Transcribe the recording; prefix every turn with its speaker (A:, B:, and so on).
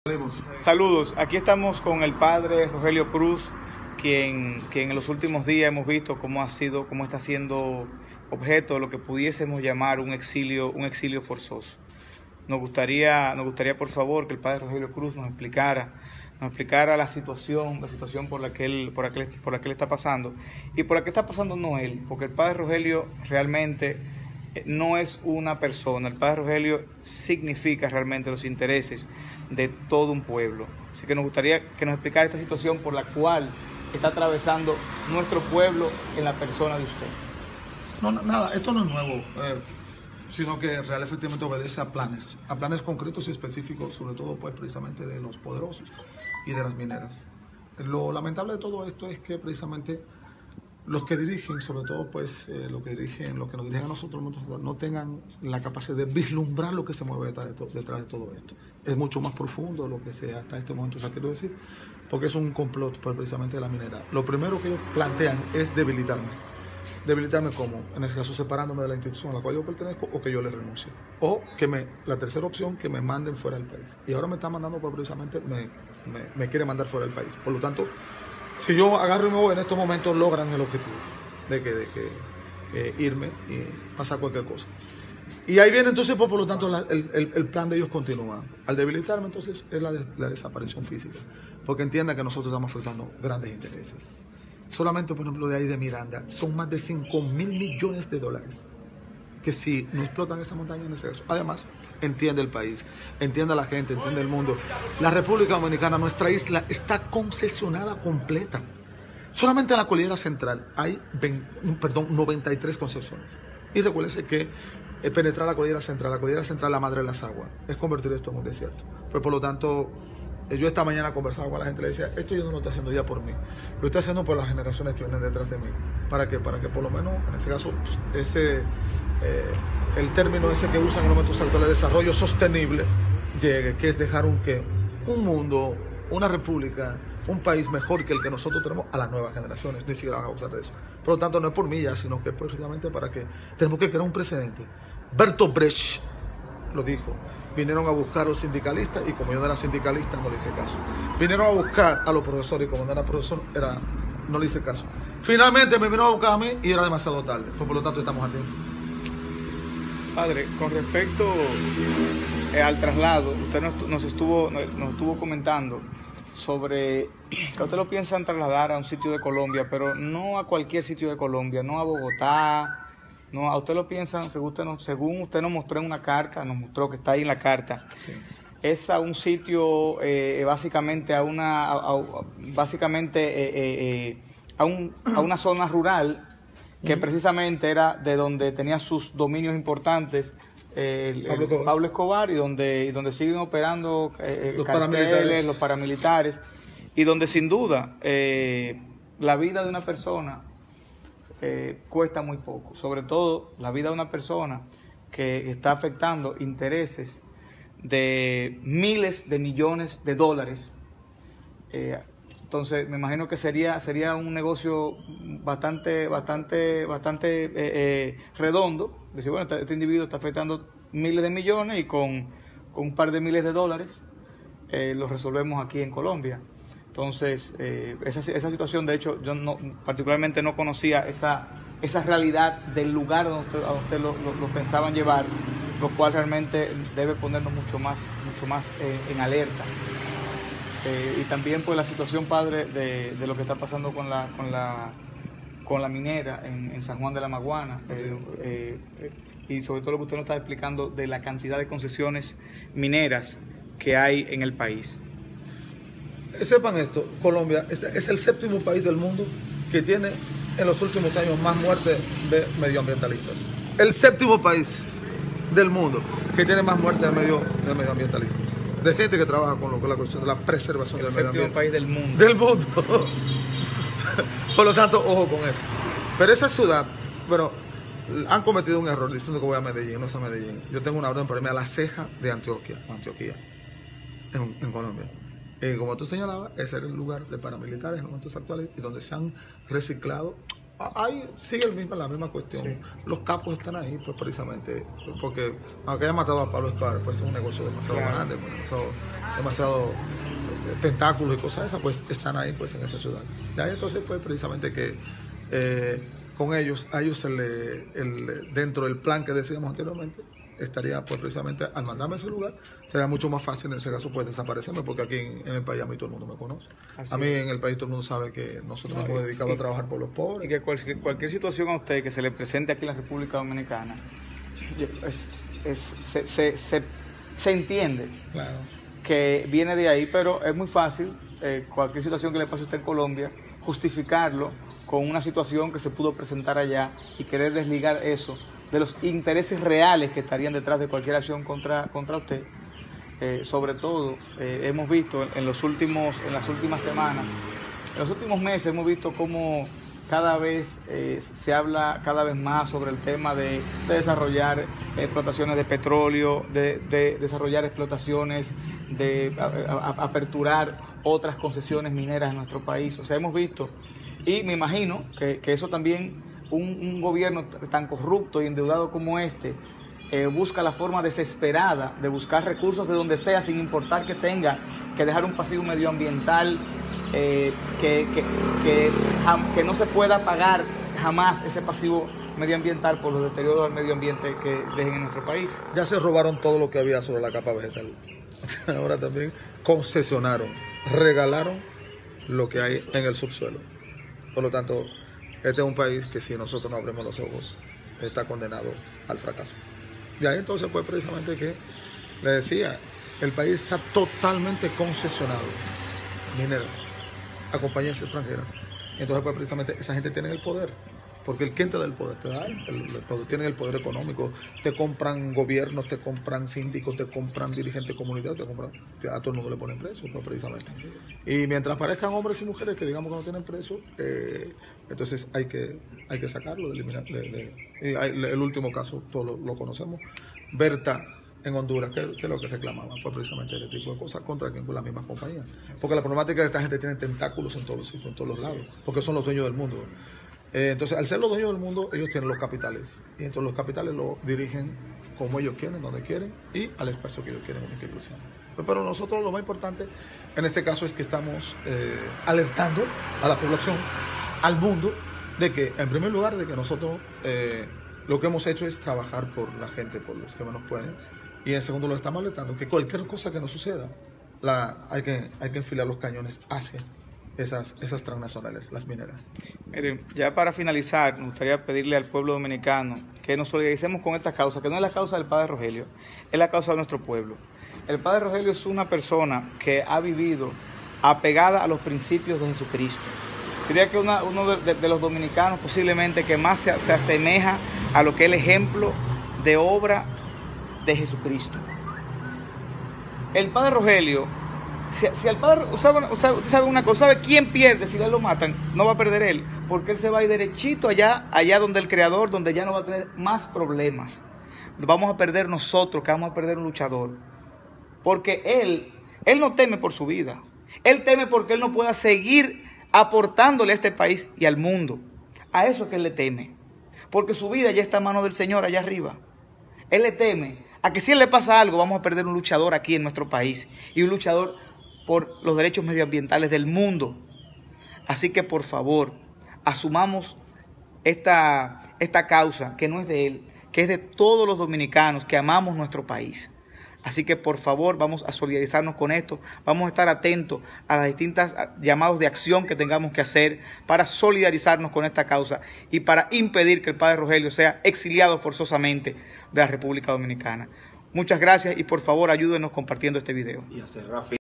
A: Saludos, aquí estamos con el padre Rogelio Cruz, quien en los últimos días hemos visto cómo está siendo objeto de lo que pudiésemos llamar un exilio forzoso. Nos gustaría por favor que el padre Rogelio Cruz nos explicara la situación por la que él está pasando y por la que está pasando no él, porque el padre Rogelio realmente no es una persona. El padre Rogelio significa realmente los intereses de todo un pueblo. Así que nos gustaría que nos explicara esta situación por la cual está atravesando nuestro pueblo en la persona de usted.
B: No, nada, esto no es nuevo, sino que real efectivamente obedece a planes concretos y específicos, sobre todo pues precisamente de los poderosos y de las mineras. Lo lamentable de todo esto es que precisamente los que dirigen, sobre todo pues los que nos dirigen a nosotros, no tengan la capacidad de vislumbrar lo que se mueve detrás de todo esto. Es mucho más profundo lo que se hasta este momento se ha querido decir, porque es un complot pues, precisamente de la minera. Lo primero que ellos plantean es debilitarme. ¿Debilitarme cómo? En ese caso separándome de la institución a la cual yo pertenezco, o que yo le renuncie. O la tercera opción, que me manden fuera del país. Y ahora me están mandando pues precisamente, me quiere mandar fuera del país. Por lo tanto, si yo agarro y me voy, en estos momentos logran el objetivo de que irme y pasar cualquier cosa. Y ahí viene entonces, por lo tanto, el plan de ellos continúa. Al debilitarme, entonces, es la desaparición física. Porque entienda que nosotros estamos afrontando grandes intereses. Solamente, por ejemplo, de ahí de Miranda, son más de 5.000 millones de dólares. Que si no explotan esa montaña en ese caso. Además, entiende el país, entiende a la gente, entiende el mundo. La República Dominicana, nuestra isla, está concesionada completa. Solamente en la Cordillera Central hay 93 concesiones. Y recuérdense que penetrar la Cordillera Central, la madre de las aguas, es convertir esto en un desierto. Pues por lo tanto, yo esta mañana conversaba con la gente, le decía, esto yo no lo estoy haciendo ya por mí, lo estoy haciendo por las generaciones que vienen detrás de mí. ¿Para qué? Para que por lo menos, en ese caso, el término ese que usan en los momentos actuales de desarrollo sostenible llegue, que es dejar un mundo, una república, un país mejor que el que nosotros tenemos a las nuevas generaciones, ni siquiera van a abusar de eso. Por lo tanto, no es por mí ya, sino que precisamente para que tenemos que crear un precedente. Bertolt Brecht lo dijo. Vinieron a buscar a los sindicalistas y como yo no era sindicalista, no le hice caso. Vinieron a buscar a los profesores y como no era profesor, no le hice caso. Finalmente me vino a buscar a mí y era demasiado tarde. Por lo tanto, estamos a tiempo.
A: Padre, con respecto al traslado, usted nos estuvo comentando sobre que usted lo piensan trasladar a un sitio de Colombia, pero no a cualquier sitio de Colombia, no a Bogotá. No, a usted lo piensan, según usted nos mostró en una carta, nos mostró que está ahí en la carta, sí. Es a un sitio, básicamente a una zona rural que precisamente era de donde tenía sus dominios importantes Pablo Escobar y donde siguen operando los paramilitares y donde sin duda la vida de una persona cuesta muy poco, sobre todo la vida de una persona que está afectando intereses de miles de millones de dólares. Entonces me imagino que sería un negocio bastante redondo. Decir, bueno, este individuo está afectando miles de millones y con un par de miles de dólares lo resolvemos aquí en Colombia. Entonces, esa situación, de hecho, yo particularmente no conocía esa realidad del lugar donde usted lo pensaban llevar, lo cual realmente debe ponernos mucho más en alerta. Y también pues la situación, padre, de lo que está pasando con la minera en San Juan de la Maguana, y sobre todo lo que usted nos está explicando de la cantidad de concesiones mineras que hay en el país.
B: Sepan esto, Colombia es el 7º país del mundo que tiene en los últimos años más muertes de medioambientalistas. El 7º país del mundo que tiene más muertes de medioambientalistas. De gente que trabaja con la cuestión de la preservación del medio ambiente.
A: El 7º país del mundo.
B: Del mundo. Por lo tanto, ojo con eso. Pero esa ciudad, bueno, han cometido un error diciendo que voy a Medellín, no es a Medellín. Yo tengo una orden para irme a la ceja de Antioquia, en Colombia. Como tú señalabas, ese era el lugar de paramilitares en los momentos actuales y donde se han reciclado ahí sigue la misma cuestión. Sí. Los capos están ahí, pues precisamente, porque aunque haya matado a Pablo Escobar, pues es un negocio demasiado grande, demasiado tentáculos y cosas esas, pues están ahí pues en esa ciudad. De ahí entonces pues precisamente que con ellos, a ellos dentro del plan que decíamos anteriormente, estaría pues precisamente al mandarme a ese lugar, sería mucho más fácil en ese caso pues desaparecerme, porque aquí en el país a mí todo el mundo me conoce. A mí en el país todo el mundo sabe que nosotros nos hemos dedicado a trabajar por los pobres.
A: Y que cualquier situación a usted que se le presente aquí en la República Dominicana, se entiende, claro, que viene de ahí, pero es muy fácil, cualquier situación que le pase a usted en Colombia, justificarlo con una situación que se pudo presentar allá y querer desligar eso de los intereses reales que estarían detrás de cualquier acción contra usted. Sobre todo, hemos visto en las últimas semanas, en los últimos meses, hemos visto cómo cada vez se habla cada vez más sobre el tema de desarrollar explotaciones de petróleo, de desarrollar explotaciones, de aperturar otras concesiones mineras en nuestro país. O sea, hemos visto, y me imagino que eso también, un gobierno tan corrupto y endeudado como este, busca la forma desesperada de buscar recursos de donde sea, sin importar que tenga que dejar un pasivo medioambiental que no se pueda pagar jamás ese pasivo medioambiental por los deterioros del medio ambiente que dejen en nuestro país.
B: Ya se robaron todo lo que había sobre la capa vegetal. Ahora también concesionaron, regalaron lo que hay en el subsuelo. Por lo tanto, este es un país que si nosotros no abrimos los ojos, está condenado al fracaso. Y ahí entonces pues precisamente que le decía, el país está totalmente concesionado, mineras, a compañías extranjeras. Entonces pues precisamente esa gente tiene el poder, porque el quien te da el poder, te da el poder, tienen el poder económico, te compran gobiernos, te compran síndicos, te compran dirigentes comunitarios, a todo el mundo le ponen precio, pues precisamente. Y mientras aparezcan hombres y mujeres que digamos que no tienen precio, entonces hay que sacarlo, el último caso, todos lo conocemos, Berta en Honduras, que es lo que reclamaban, fue precisamente este tipo de cosas contra la misma compañía. Porque la problemática es que esta gente tiene tentáculos en todos los sitios, en todos los lados, porque son los dueños del mundo. Entonces, al ser los dueños del mundo, ellos tienen los capitales. Y entonces los capitales lo dirigen como ellos quieren, donde quieren, y al espacio que ellos quieren en institución. Pero nosotros lo más importante en este caso es que estamos alertando a la población, al mundo, de que, en primer lugar, de que nosotros lo que hemos hecho es trabajar por la gente, por los que menos pueden. Y en segundo, lo estamos alertando que cualquier cosa que nos suceda, hay que enfilar los cañones hacia esas transnacionales, las mineras.
A: Miren, ya para finalizar, me gustaría pedirle al pueblo dominicano que nos solidaricemos con esta causa, que no es la causa del Padre Rogelio, es la causa de nuestro pueblo. El Padre Rogelio es una persona que ha vivido apegada a los principios de Jesucristo. Diría que uno de los dominicanos posiblemente que más se asemeja a lo que es el ejemplo de obra de Jesucristo. El Padre Rogelio, si al padre, usted sabe una cosa, ¿sabe quién pierde si a él lo matan? No va a perder él, porque él se va a ir derechito allá donde el Creador, donde ya no va a tener más problemas. Vamos a perder nosotros, que vamos a perder un luchador. Porque él no teme por su vida. Él teme porque él no pueda seguir aportándole a este país y al mundo. A eso es que él le teme. Porque su vida ya está en manos del Señor allá arriba. Él le teme a que si él le pasa algo, vamos a perder un luchador aquí en nuestro país. Y un luchador por los derechos medioambientales del mundo. Así que por favor, asumamos esta causa que no es de él, que es de todos los dominicanos que amamos nuestro país. Así que por favor vamos a solidarizarnos con esto, vamos a estar atentos a las distintas llamados de acción que tengamos que hacer para solidarizarnos con esta causa y para impedir que el Padre Rogelio sea exiliado forzosamente de la República Dominicana. Muchas gracias y por favor ayúdenos compartiendo este video.